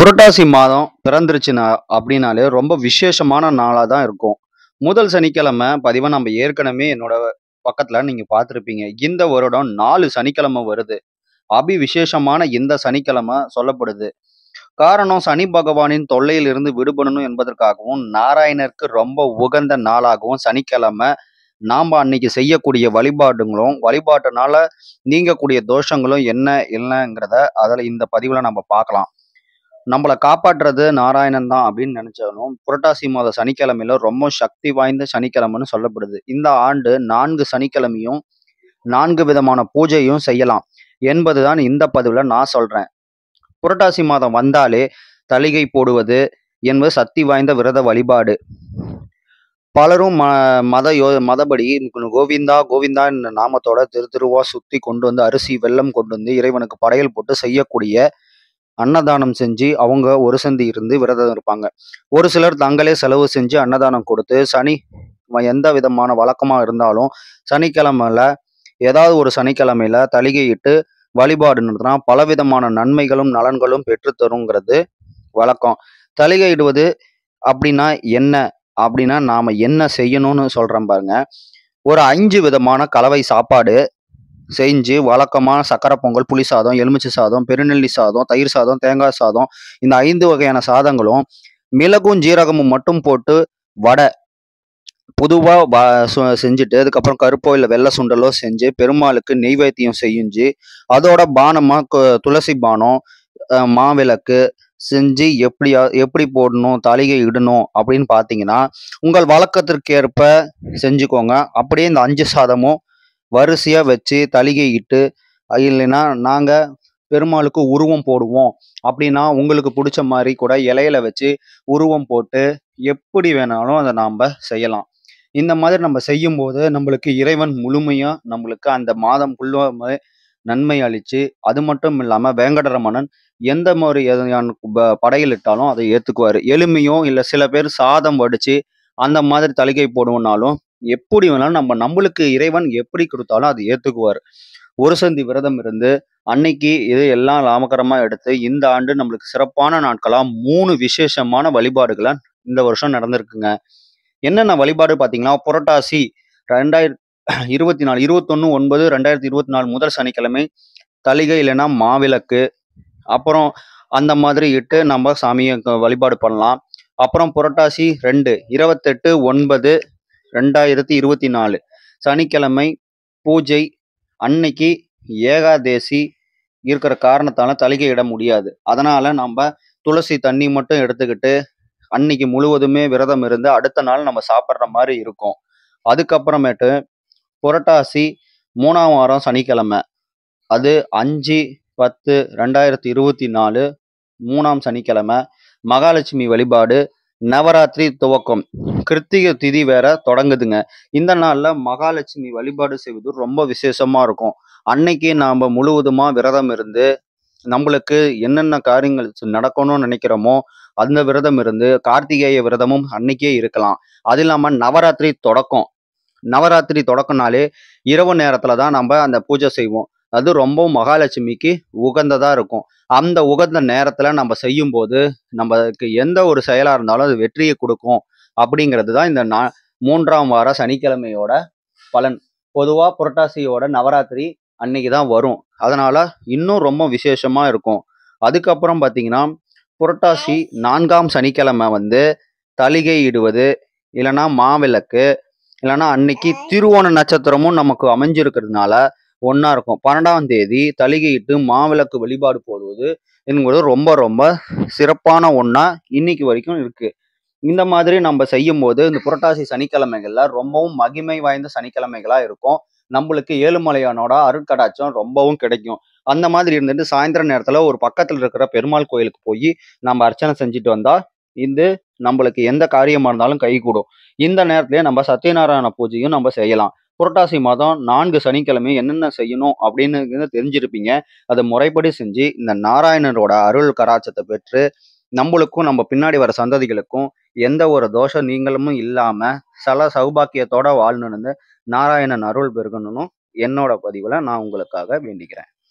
புரட்டாசி மாதம் பிறந்துருச்சுன்னா அப்படின்னாலே ரொம்ப விசேஷமான நாளா தான் இருக்கும். முதல் சனிக்கிழமை பதிவ நம்ம ஏற்கனவே என்னோட பக்கத்துல நீங்க பார்த்திருப்பீங்க. இந்த வருடம் 4 சனிக்கிழமை வருது. விசேஷமான இந்த சனிக்கிழமை சொல்லப்படுது. காரணம் சனி பகவானின் தொல்லையிலிருந்து விடுபடணும் என்பதற்காகவும், நாராயணருக்கு ரொம்ப உகந்த நாளாகவும் சனிக்கிழமை நாம அன்னைக்கு செய்யக்கூடிய வழிபாடுங்களும், வழிபாட்டுனால நீங்கக்கூடிய தோஷங்களும் என்னங்கிறத அதுல இந்த பதிவுல நம்ம பார்க்கலாம். நம்மள காப்பாற்றுறது நாராயணன் தான் அப்படின்னு நினைச்சாலும், புரட்டாசி மாத சனிக்கிழமையில ரொம்ப சக்தி வாய்ந்த சனிக்கிழமைன்னு சொல்லப்படுது. இந்த ஆண்டு 4 சனிக்கிழமையும் 4 விதமான பூஜையும் செய்யலாம் என்பதுதான் இந்த பதிவுல நான் சொல்றேன். புரட்டாசி மாதம் வந்தாலே தளிகை போடுவது என்பது சக்தி வாய்ந்த விரத வழிபாடு. பலரும் மதபடி கோவிந்தா கோவிந்தா என்ற நாமத்தோட தெருவா சுத்தி கொண்டு வந்து அரிசி, வெல்லம் கொண்டு வந்து இறைவனுக்கு படையல் போட்டு செய்யக்கூடிய அன்னதானம் செஞ்சு அவங்க ஒரு சந்தி இருந்து விரதம் இருப்பாங்க. ஒரு சிலர் தங்களே செலவு செஞ்சு அன்னதானம் கொடுத்து எந்த விதமான வழக்கமா இருந்தாலும் சனிக்கிழமையில ஏதாவது ஒரு சனிக்கிழமையில தளிகையிட்டு வழிபாடு நடத்தினா பலவிதமான நன்மைகளும் நலன்களும் பெற்றுத்தருங்கிறது வழக்கம். தளிகையிடுவது அப்படின்னா என்ன அப்படின்னா நாம என்ன செய்யணும்னு சொல்றேன் பாருங்க. ஒரு 5 விதமான கலவை சாப்பாடு செஞ்சு வழக்கமா சக்கரை பொங்கல், புளி சாதம், எலுமிச்சை சாதம், பெருநெல்லி சாதம், தயிர் சாதம், தேங்காய் சாதம், இந்த 5 வகையான சாதங்களும் மிளகும் ஜீரகமும் மட்டும் போட்டு வடை பொதுவா செஞ்சுட்டு அதுக்கப்புறம் கருப்போ இல்லை வெள்ளை சுண்டலோ செஞ்சு பெருமாளுக்கு நெய்வேத்தியம் செஞ்சு அதோட பானமா துளசி பானம், மாவிளக்கு செஞ்சு எப்படி போடணும், தளிகை இடணும் அப்படின்னு பார்த்தீங்கன்னா உங்கள் வழக்கத்திற்கேற்ப செஞ்சுக்கோங்க. அப்படியே இந்த 5 சாதமும் வரிசையா வச்சு தளிகை இட்டு, இல்லைன்னா நாங்க பெருமாளுக்கு உருவம் போடுவோம் அப்படின்னா உங்களுக்கு பிடிச்ச மாதிரி கூட இலையில வச்சு உருவம் போட்டு எப்படி வேணாலும் அதை நாம செய்யலாம். இந்த மாதிரி நம்ம செய்யும்போது நம்மளுக்கு இறைவன் முழுமையா நம்மளுக்கு அந்த மாதம் ஃபுல்லாமே நன்மை அளிச்சு, அது மட்டும் இல்லாம வேங்கடரமணன் எந்த மாதிரி படையல் இட்டாலும் அதை ஏத்துக்குவாரு. எளிமையோ இல்ல சில பேர் சாதம் வடிச்சு அந்த மாதிரி தளிகை போடுவோம்னாலும் எப்படி வேணாலும் நம்மளுக்கு இறைவன் எப்படி கொடுத்தாலும் அதை ஏத்துக்குவார். ஒரு சந்தி விரதம் இருந்து அன்னைக்கு இது எல்லாம் லாமகரமா எடுத்து இந்த ஆண்டு நம்மளுக்கு சிறப்பான நாட்களா 3 விசேஷமான வழிபாடுகளை இந்த வருஷம் நடந்திருக்குங்க. என்னென்ன வழிபாடு பார்த்தீங்கன்னா, புரட்டாசி 2024 21/9/2024 முதல் சனிக்கிழமை தளிகை இல்லைன்னா மாவிளக்கு, அப்புறம் அந்த மாதிரி இட்டு நம்ம சாமியை வழிபாடு பண்ணலாம். அப்புறம் புரட்டாசி 2 28/9/2024 சனிக்கிழமை பூஜை. அன்னைக்கு ஏகாதேசி இருக்கிற காரணத்தால தளிகை இட முடியாது. அதனால நம்ம துளசி தண்ணி மட்டும் எடுத்துக்கிட்டு அன்னைக்கு முழுவதுமே விரதம் இருந்து அடுத்த நாள் நம்ம சாப்பிட்ற மாதிரி இருக்கும். அதுக்கப்புறமேட்டு புரட்டாசி 3ஆம் வாரம் சனிக்கிழமை, அது 5/10/2024 3ஆம் சனிக்கிழமை மகாலட்சுமி வழிபாடு, நவராத்திரி துவக்கம். கிருத்திகை திதி வேற தொடங்குதுங்க. இந்த நாள்ல மகாலட்சுமி வழிபாடு செய்வது ரொம்ப விசேஷமா இருக்கும். அன்னைக்கு நாம முழுவதுமா விரதம் இருந்து நம்மளுக்கு என்னென்ன காரியங்கள் நடக்கணும்னு நினைக்கிறோமோ அந்த விரதம் இருந்து கார்த்திகேய விரதமும் அன்னைக்கே இருக்கலாம். அது இல்லாம நவராத்திரி தொடக்கம்னாலே இரவு நேரத்துல தான் நம்ம அந்த பூஜை செய்வோம். அது ரொம்பவும் மகாலட்சுமிக்கு உகந்ததா இருக்கும். அந்த உகந்த நேரத்துல நம்ம செய்யும்போது நமக்கு எந்த ஒரு செயலா இருந்தாலும் அது வெற்றியை கொடுக்கும் அப்படிங்கிறது தான் இந்த 3ஆம் வார சனிக்கிழமையோட பலன். பொதுவா புரட்டாசியோட நவராத்திரி அன்னைக்கு தான் வரும். அதனால இன்னும் ரொம்ப விசேஷமா இருக்கும். அதுக்கப்புறம் பார்த்தீங்கன்னா, புரட்டாசி 4ஆம் சனிக்கிழமை தளிகை இடுவது, இல்லைன்னா மாவிளக்கு, இல்லைன்னா அன்னைக்கு திருவோண நட்சத்திரமும் நமக்கு அமைஞ்சிருக்கிறதுனால ஒண்ணா இருக்கும். 12ஆம் தேதி தளிகையிட்டு மாவிளக்கு வழிபாடு போடுவது என்பது ரொம்ப ரொம்ப சிறப்பான ஒண்ணா இன்னைக்கு வரைக்கும் இருக்கு. இந்த மாதிரி நம்ம செய்யும்போது இந்த புரட்டாசி சனிக்கிழமைகள்ல ரொம்பவும் மகிமை வாய்ந்த சனிக்கிழமைகளா இருக்கும். நம்மளுக்கு ஏழுமலையானோட அருட்கடாட்சம் ரொம்பவும் கிடைக்கும். அந்த மாதிரி இருந்துட்டு சாயந்தர நேரத்துல ஒரு பக்கத்துல இருக்கிற பெருமாள் கோயிலுக்கு போய் நம்ம அர்ச்சனை செஞ்சுட்டு வந்தா இது நம்மளுக்கு எந்த காரியமா இருந்தாலும் கைகூடும். இந்த நேரத்திலேயே நம்ம சத்யநாராயண பூஜையும் நம்ம செய்யலாம். புரட்டாசி மாதம் 4 சனிக்கிழமை என்னென்ன செய்யணும் அப்படின்னு தெரிஞ்சிருப்பீங்க. அதை முறைப்படி செஞ்சு இந்த நாராயணனோட அருள் கடாட்சத்தை பெற்று நம்மளுக்கும் நம்ம பின்னாடி வர சந்ததிகளுக்கும் எந்த ஒரு தோஷ நீங்களும் இல்லாம சௌபாக்கியத்தோட வாழணும்னு நாராயணன் அருள் பெருகணும்னு என்னோட பதிவுல நான் உங்களுக்காக வேண்டிக்கிறேன்.